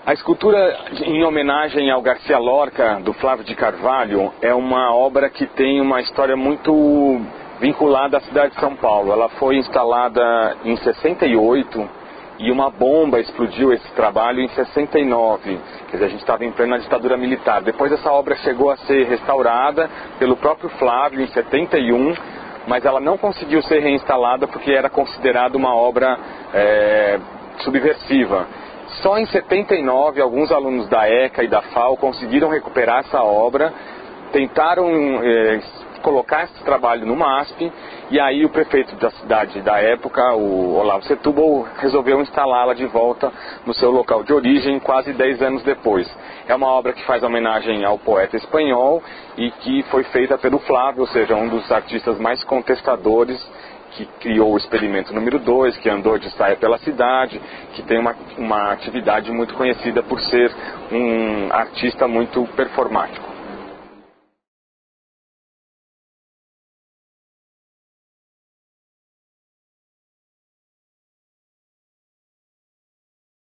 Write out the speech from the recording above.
A escultura em homenagem ao Garcia Lorca, do Flávio de Carvalho, é uma obra que tem uma história muito vinculada à cidade de São Paulo. Ela foi instalada em 68 e uma bomba explodiu esse trabalho em 69. Quer dizer, a gente estava em plena ditadura militar. Depois essa obra chegou a ser restaurada pelo próprio Flávio em 71, mas ela não conseguiu ser reinstalada porque era considerada uma obra subversiva. Só em 79, alguns alunos da ECA e da FAO conseguiram recuperar essa obra, tentaram colocar esse trabalho no MASP, e aí o prefeito da cidade da época, o Olavo Setúbal, resolveu instalá-la de volta no seu local de origem quase 10 anos depois. É uma obra que faz homenagem ao poeta espanhol e que foi feita pelo Flávio, ou seja, um dos artistas mais contestadores, que criou o experimento número 2, que andou de saia pela cidade, que tem uma atividade muito conhecida por ser um artista muito performático.